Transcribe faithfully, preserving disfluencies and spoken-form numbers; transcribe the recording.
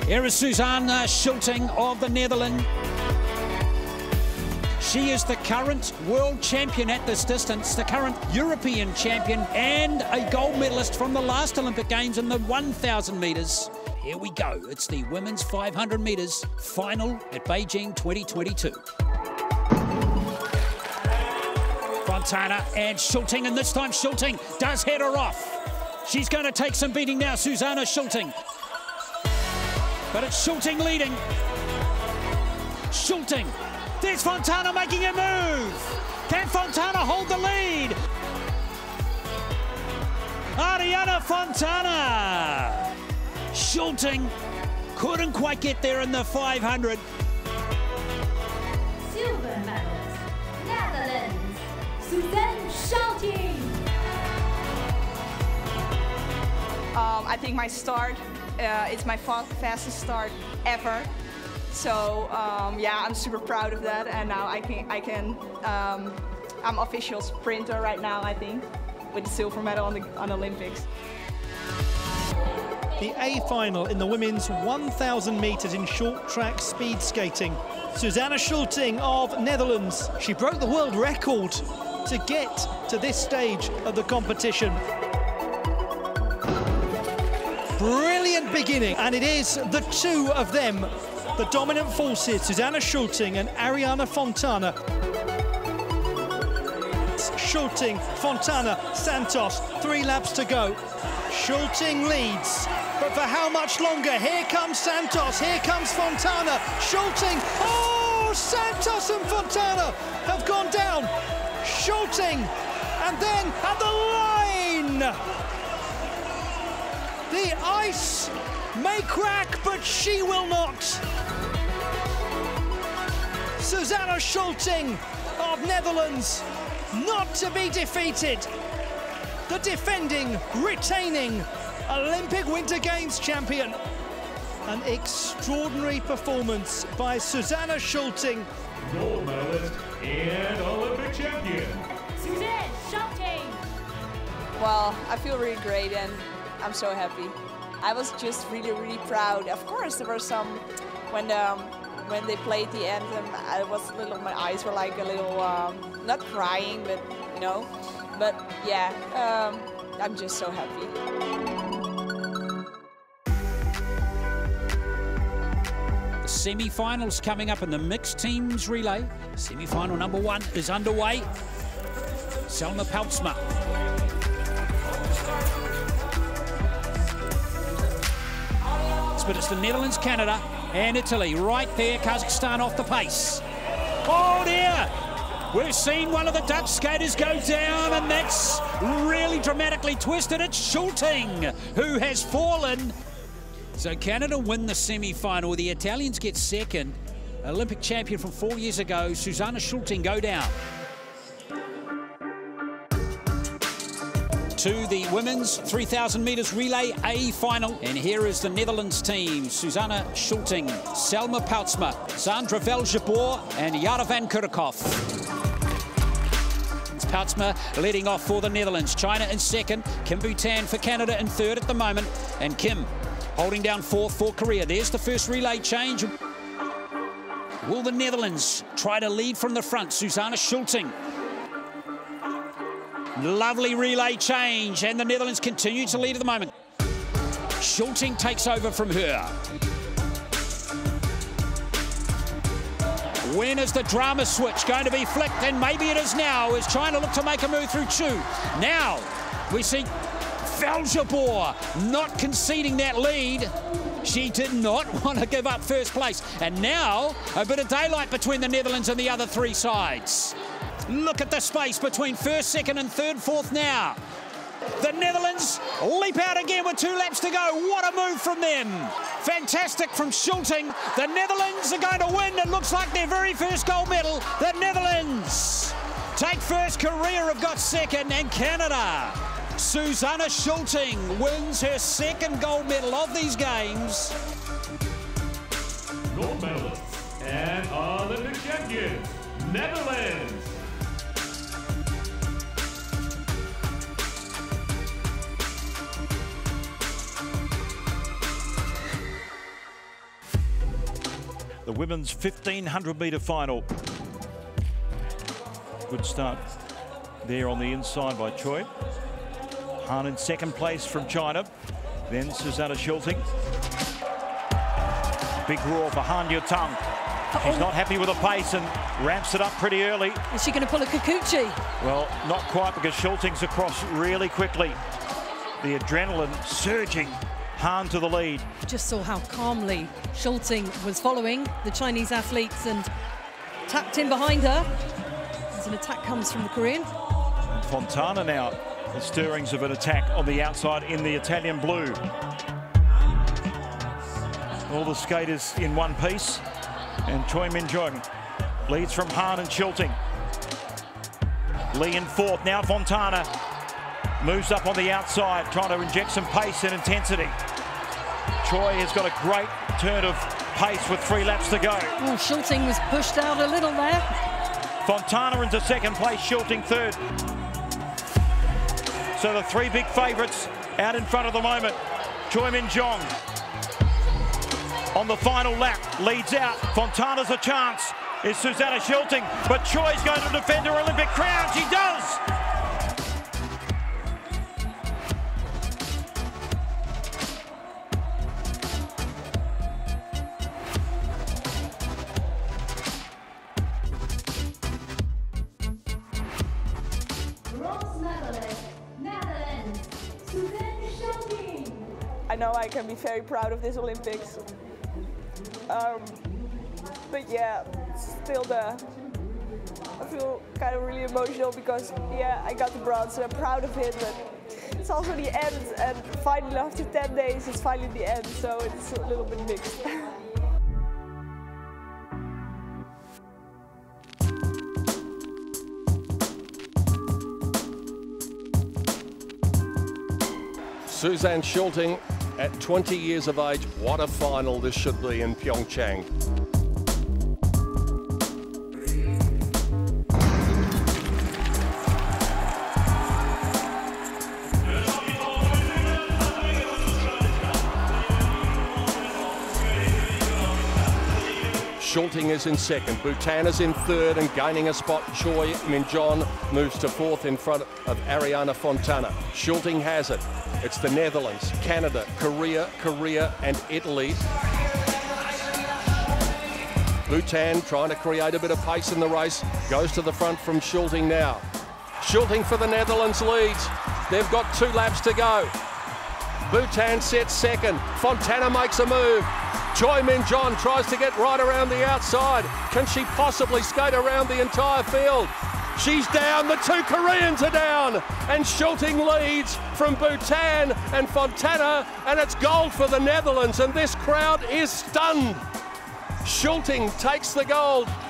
Here is Suzanne Schulting of the Netherlands. She is the current world champion at this distance, the current European champion, and a gold medalist from the last Olympic Games in the one thousand metres. Here we go. It's the women's five hundred metres final at Beijing twenty twenty-two. Fontana and Schulting, and this time Schulting does head her off. She's going to take some beating now, Suzanne Schulting. But it's Schulting leading. Schulting. There's Fontana making a move. Can Fontana hold the lead? Ariana Fontana. Schulting couldn't quite get there in the five hundred. Silver medalist, Netherlands, Suzanne Schulting. Um, I think my start, uh, it's my fa fastest start ever. So um, yeah, I'm super proud of that, and now I can, I can, um, I'm official sprinter right now, I think, with the silver medal on the on Olympics. The A final in the women's one thousand metres in short track speed skating. Suzanne Schulting of Netherlands. She broke the world record to get to this stage of the competition. Brilliant beginning, and it is the two of them, the dominant forces, Suzanne Schulting and Ariana Fontana. Schulting, Fontana, Santos, three laps to go. Schulting leads, but for how much longer? Here comes Santos, here comes Fontana. Schulting, oh, Santos and Fontana have gone down. Schulting, and then at the line. The ice may crack, but she will not. Suzanne Schulting of Netherlands, not to be defeated. The defending, retaining Olympic Winter Games champion. An extraordinary performance by Suzanne Schulting. Gold medalist and Olympic champion, Suzanne Schulting. Well, I feel really great, and I'm so happy. I was just really, really proud. Of course, there were some, when um, when they played the anthem, I was a little, my eyes were like a little, um, not crying, but, you know, but yeah, um, I'm just so happy. The semi-finals coming up in the mixed teams relay. Semi-final number one is underway. Selma Poutsma. But it's the Netherlands, Canada, and Italy right there. Kazakhstan off the pace. Oh dear! We've seen one of the Dutch skaters go down, and that's really dramatically twisted. It's Schulting who has fallen. So Canada win the semi-final. The Italians get second. Olympic champion from four years ago, Suzanne Schulting, go down. To the women's three thousand metres relay A final. And here is the Netherlands team. Suzanne Schulting, Selma Poutsma, Sandra Veljeboer and Yara van Kurkhoff. It's Poutsma leading off for the Netherlands. China in second, Kim Bhutan for Canada in third at the moment. And Kim holding down fourth for Korea. There's the first relay change. Will the Netherlands try to lead from the front? Suzanne Schulting. Lovely relay change, and the Netherlands continue to lead at the moment. Schulting takes over from her. When is the drama switch going to be flicked? And maybe it is now, as China look to make a move through Chu. Now, we see Veljeboer not conceding that lead. She did not want to give up first place. And now, a bit of daylight between the Netherlands and the other three sides. Look at the space between first, second and third, fourth now. The Netherlands leap out again with two laps to go. What a move from them. Fantastic from Schulting. The Netherlands are going to win. It looks like their very first gold medal. The Netherlands take first. Korea have got second, and Canada. Suzanne Schulting wins her second gold medal of these games. gold medalist and Olympic champion, Netherlands. the women's fifteen hundred metre final. Good start there on the inside by Choi. Han in second place from China. Then Suzanne Schulting. Big roar for Han Yutang. She's not happy with the pace and ramps it up pretty early. Is she going to pull a Kikuchi? Well, not quite, because Schulting's across really quickly. The adrenaline surging. Han to the lead. Just saw how calmly Schulting was following the Chinese athletes and tapped in behind her. As an attack comes from the Korean. And Fontana now, the stirrings of an attack on the outside in the Italian blue. All the skaters in one piece. And Choi Min-jung leads from Han and Schulting. Lee in fourth, now Fontana moves up on the outside, trying to inject some pace and intensity. Choi has got a great turn of pace with three laps to go. Oh, Schulting was pushed out a little there. Fontana into second place, Schulting third. So the three big favourites out in front at the moment. Choi Min-jung on the final lap, leads out. Fontana's a chance. Is Suzanne Schulting, but Choi's going to defend her Olympic crown. She does! Bronze medalist, Netherlands, Suzanne Schulting. I know I can be very proud of this Olympics. Um, but yeah, still the, I feel kind of really emotional because yeah, I got the bronze and I'm proud of it, but it's also the end, and finally after ten days it's finally the end, so it's a little bit mixed. Suzanne Schulting at twenty years of age, what a final this should be in PyeongChang. Schulting is in second, Bhutan is in third and gaining a spot. Choi Min-jung moves to fourth in front of Ariana Fontana. Schulting has it. It's the Netherlands, Canada, Korea, Korea and Italy. Bhutan trying to create a bit of pace in the race. Goes to the front from Schulting now. Schulting for the Netherlands leads. They've got two laps to go. Bhutan sets second. Fontana makes a move. Choi Min-jung tries to get right around the outside. Can she possibly skate around the entire field? She's down, the two Koreans are down, and Schulting leads from Bhutan and Fontana, and it's gold for the Netherlands, and this crowd is stunned. Schulting takes the gold.